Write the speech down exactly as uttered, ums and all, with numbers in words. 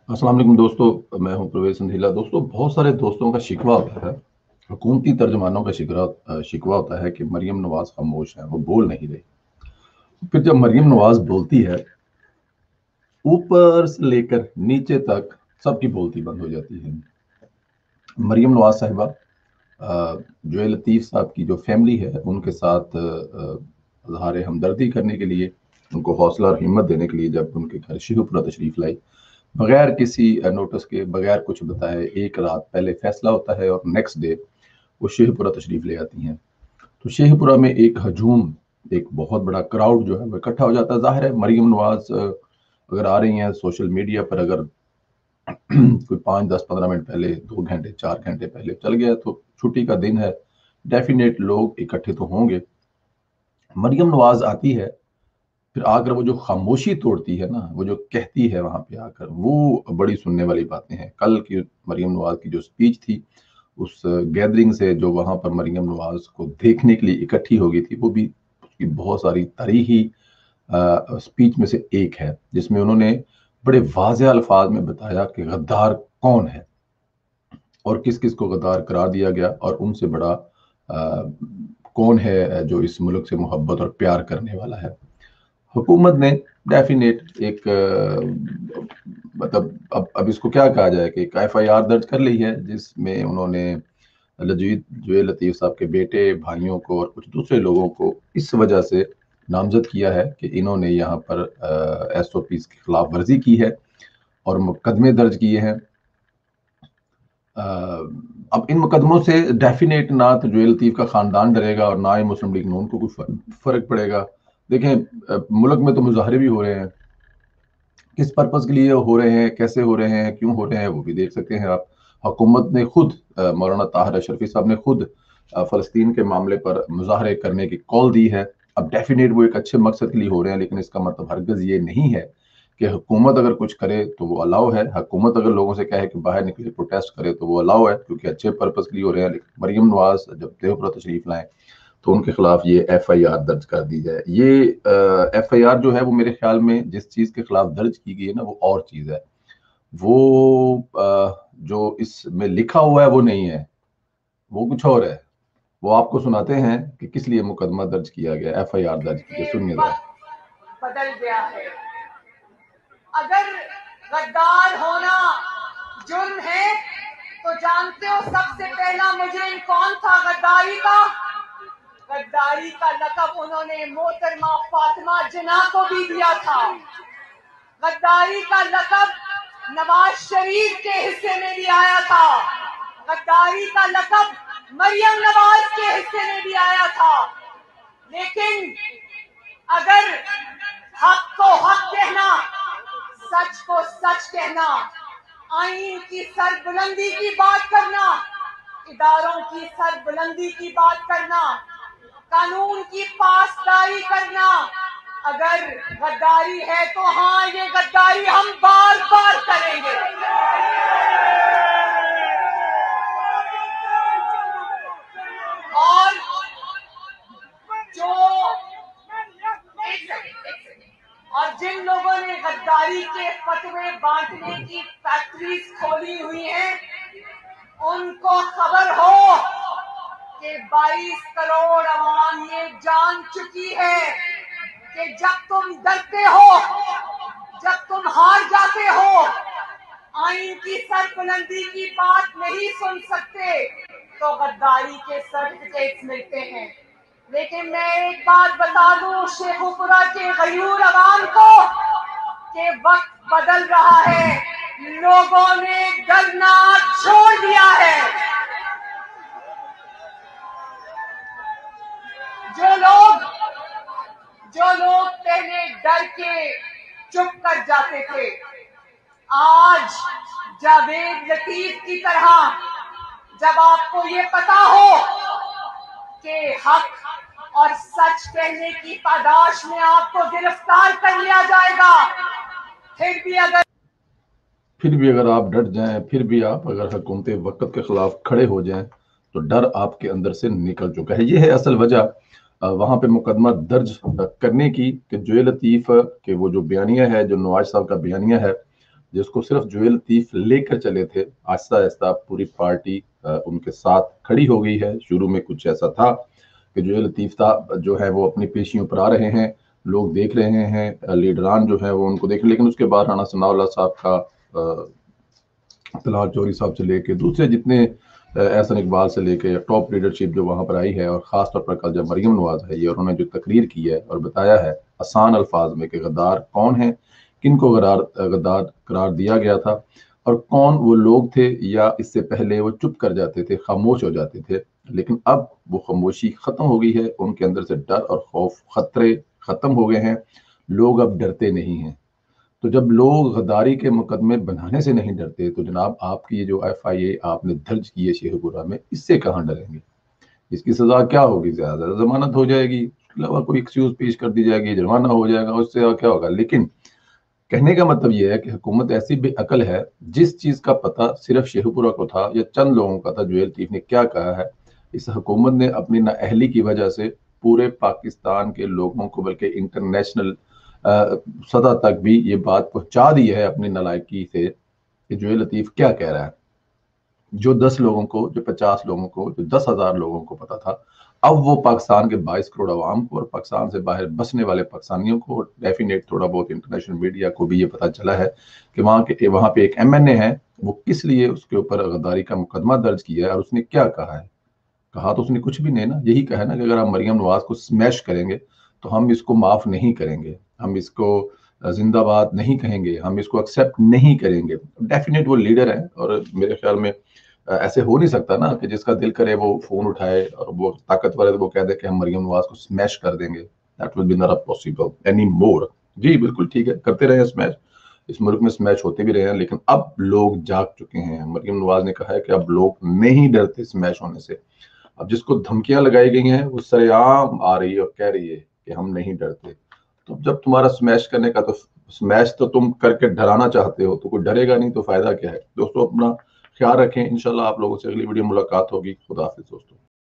अस्सलाम वालेकुम दोस्तों, मैं हूं प्रवेश संधीला। दोस्तों, बहुत सारे दोस्तों का शिकवा होता है, हुकूमती तर्जमानों का शिकवा अ, शिकवा होता है कि मरियम नवाज खामोश हैं, वो बोल नहीं रही। फिर जब मरियम नवाज बोलती है, ऊपर से लेकर नीचे तक सबकी बोलती बंद हो जाती है। मरियम नवाज साहिबा अ, जो है लतीफ़ साहब की जो फैमिली है, उनके साथ अ, इज़हार हमदर्दी करने के लिए, उनको हौसला और हिम्मत देने के लिए जब उनके घर शेखुपुरा तशरीफ़ लाई, बगैर किसी अ, नोटिस के, बगैर कुछ बताए, एक रात पहले फैसला होता है और नेक्स्ट डे वो शेखपुरा तशरीफ ले आती हैं। तो शेखपुरा में एक हजूम, एक बहुत बड़ा क्राउड जो है वो इकट्ठा हो जाता है। ज़ाहिर है मरियम नवाज अ, अगर आ रही हैं सोशल मीडिया पर, अगर कोई पाँच दस पंद्रह मिनट पहले, दो घंटे चार घंटे पहले चल गया तो छुट्टी का दिन है, डेफिनेट लोग इकट्ठे तो होंगे। मरियम नवाज आती है, फिर आकर वो जो खामोशी तोड़ती है ना, वो जो कहती है वहां पे आकर, वो बड़ी सुनने वाली बातें हैं। कल की मरियम नवाज की जो स्पीच थी, उस गैदरिंग से जो वहां पर मरियम नवाज को देखने के लिए इकट्ठी हो गई थी, वो भी उसकी बहुत सारी तारीखी स्पीच में से एक है, जिसमें उन्होंने बड़े वाज़ेह अल्फाज में बताया कि गद्दार कौन है और किस किस को गद्दार करार दिया गया, और उनसे बड़ा आ, कौन है जो इस मुल्क से मोहब्बत और प्यार करने वाला है। हुकूमत ने डेफिनेट एक अ, मतलब अब अब इसको क्या कहा जाए कि एक एफ आई आर दर्ज कर ली है, जिसमें उन्होंने लजीद जो लतीफ़ साहब के बेटे, भाइयों को और कुछ दूसरे लोगों को इस वजह से नामजद किया है कि इन्होंने यहाँ पर एस ओ पीज़ की खिलाफ वर्जी की है और मुकदमे दर्ज किए हैं। अ, अब इन मुकदमों से डेफिनेट ना तो जो लतीफ़ का ख़ानदान डरेगा और ना ही मुस्लिम लीग नून को कुछ फ़र्क पड़ेगा। देखें, अ, मुल्क में तो मुजाहरे भी हो रहे हैं, किस पर्पज़ के लिए हो रहे हैं, कैसे हो रहे हैं, क्यों हो रहे हैं, वो भी देख सकते हैं आप। हुकूमत ने खुद, अ, मौलाना ताहिर अशरफी साहब ने खुद अ, फ़लस्तीन के मामले पर मुज़ाहरे करने की कॉल दी है। अब डेफिनेट वो एक अच्छे मकसद के लिए हो रहे हैं, लेकिन इसका मतलब हरगिज़ ये नहीं है कि हुकूमत अगर कुछ करे तो वो अलाउ है। हुकूमत अगर लोगों से कहे कि बाहर निकले प्रोटेस्ट करे तो वो अलाउ है, क्योंकि अच्छे पर्पज़ के लिए हो रहे हैं। लेकिन मरियम नवाज जब देवपुरा तशरीफ़ लाएँ तो उनके खिलाफ ये एफ आई आर दर्ज कर दी जाए। ये एफ आई आर जो है वो मेरे ख्याल में जिस चीज़ के खिलाफ दर्ज की गई है ना, वो और चीज़ है। वो अ, जो इसमें लिखा हुआ है वो नहीं है, वो कुछ और है। वो आपको सुनाते हैं कि किस लिए मुकदमा दर्ज किया गया, एफ आई आर दर्ज की गई। सुनिए जरा। बदल गया है। अगर गद्दार होना जुर्म है तो जानते हो सबसे पहला मुजरिम कौन था गद्दारी का? गद्दारी का लक़ब उन्होंने मोहतरमा फातिमा जिन्ना को भी दिया था। गद्दारी का लक़ब नवाज शरीफ के हिस्से में भी आया था। गद्दारी का लक़ब मरियम नवाज के हिस्से में भी आया था। लेकिन अगर हक को हक कहना, सच को सच कहना, आईन की सरबुलंदी की बात करना, इदारों की सरबुलंदी की बात करना, कानून की पासदारी करना, अगर गद्दारी है तो हाँ, ये गद्दारी हम बार बार करेंगे। और जो और जिन लोगों ने गद्दारी के फतवे बांटने की फैक्ट्रीज खोली हुई हैं, उनको खबर हो कि बाईस करोड़ आवाम ये जान चुकी है कि जब तुम डरते हो, जब तुम हार जाते हो, आईन की सरबुलंदी की बात नहीं सुन सकते, तो गद्दारी के सर्टिफिकेट्स मिलते हैं। लेकिन मैं एक बात बता दूं शेखुपुरा के गयूर अवाम को कि वक्त बदल रहा है, लोगों ने डरना छोड़ दिया है। जो लोग जो लोग पहले डर के चुप कर जाते थे, आज जावेद लतीफ की तरह जब आपको ये पता हो कि हक और सच कहने की पादाश में आपको गिरफ्तार कर लिया जाएगा, फिर भी अगर फिर भी अगर आप डट जाएं, फिर भी आप अगर हुकूमत वक्त के खिलाफ खड़े हो जाएं, तो डर आपके अंदर से निकल चुका है। ये है असल वजह वहां पे मुकदमा दर्ज करने की कि जो लतीफ़ के वो जो बयानिया है, जो नवाज साहब का बयानिया है, جس کو صرف جویل لطیف لے کر چلے تھے، آہستہ آہستہ پوری پارٹی ان کے ساتھ کھڑی ہو گئی ہے۔ شروع میں کچھ ایسا تھا کہ جویل لطیف تھا جو ہے وہ اپنی پیشیوں پر آ رہے ہیں، لوگ دیکھ رہے ہیں، لیڈران جو ہے وہ ان کو دیکھ رہے ہیں، لیکن اس کے بعد رانا ثناء اللہ صاحب کا، طلال چوری صاحب سے لے کے دوسرے جتنے، احسن اقبال سے لے کے ٹاپ لیڈرشپ جو وہاں پر آئی ہے، اور خاص طور پر کل جب مریم نواز ہے یہ، اور انہوں نے جو تقریر کی ہے اور بتایا ہے آسان الفاظ میں کہ غدار کون ہیں، کن کو غدار غدار قرار دیا گیا تھا، اور کون وہ لوگ تھے، یا اس سے پہلے وہ چپ کر جاتے تھے، خاموش ہو جاتے تھے، لیکن اب وہ خاموشی ختم ہو گئی ہے، ان کے اندر سے ڈر اور خوف، خطرے ختم ہو گئے ہیں، لوگ اب ڈرتے نہیں ہیں۔ تو جب لوگ غداری کے مقدمے بنانے سے نہیں ڈرتے تو جناب آپ کی یہ جو ایف آئی اے آپ نے درج کی ہے شیخ پورہ میں، اس سے کہاں ڈریں گے؟ اس کی سزا کیا ہوگی؟ زیادہ ضمانت ہو جائے گی، اس کے علاوہ کوئی ایکسکیوز پیش کر دی جائے گی، جرمانہ ہو جائے گا، اس سے کیا ہوگا؟ لیکن کہنے کا مطلب یہ ہے کہ حکومت ایسی بے عقل ہے، جس چیز کا پتہ صرف شیخ پورہ کو تھا یا چند لوگوں کا تھا، جویل لطیف نے کیا کہا ہے، اس حکومت نے اپنی نااہلی کی وجہ سے پورے پاکستان کے لوگوں کو، بلکہ انٹرنیشنل سطح تک بھی یہ بات پہنچا دی ہے اپنی نالائکی سے کہ جویل لطیف کیا کہہ رہا ہے۔ جو دس لوگوں کو، جو پچاس لوگوں کو، جو دس ہزار لوگوں کو پتا تھا، اب وہ پاکستان کے بائیس کروڑ عوام کو اور پاکستان سے باہر بسنے والے پاکستانیوں کو، ڈیفینیٹ تھوڑا بہت انٹرنیشنل میڈیا کو بھی یہ پتا چلا ہے کہ وہاں کے وہاں پہ ایک ایم این اے ہے، وہ کس لیے اس کے اوپر غداری کا مقدمہ درج کیا ہے، اور اس نے کیا کہا ہے۔ کہا تو اس نے کچھ بھی نہیں نا، یہی کہا نا کہ اگر ہم مریم نواز کو سمیش کریں گے تو ہم اس کو معاف نہیں کریں گے، ہم اس کو زندہ باد نہیں کہیں گے، ہم اس کو ایکسیپٹ نہیں کریں گے۔ ڈیفینیٹ وہ لیڈر ہیں، اور میرے خیال میں ایسے ہو نہیں سکتا نا کہ جس کا دل کرے وہ فون اٹھائے، اور وہ طاقتور ہے تو وہ کہہ دے کہ ہم مریم نواز کو سمیش کر دیں گے۔ That will be not possible anymore۔ جی بالکل ٹھیک ہے، کرتے رہے ہیں سمیش، اس ملک میں سمیش ہوتے بھی رہے ہیں، لیکن اب لوگ جاگ چکے ہیں۔ مریم نواز نے کہا ہے کہ اب لوگ نہیں ڈرتے سمیش ہونے سے۔ اب جس کو دھمکیاں لگائی گئی ہیں وہ سر عام آ رہی ہے اور کہہ رہی ہے کہ ہم نہیں ڈرتے۔ تو جب تمہارا سمیش کرنے کا، تو سمیش تو تم کر کے ڈرانا چاہتے ہو، تو کوئی ڈرے گا نہیں تو فائدہ کیا ہے؟ دوستو اپنا خیال رکھیں، انشاءاللہ آپ لوگوں سے اگلی ویڈیو ملاقات ہوگی۔ خدا حافظ دوستو۔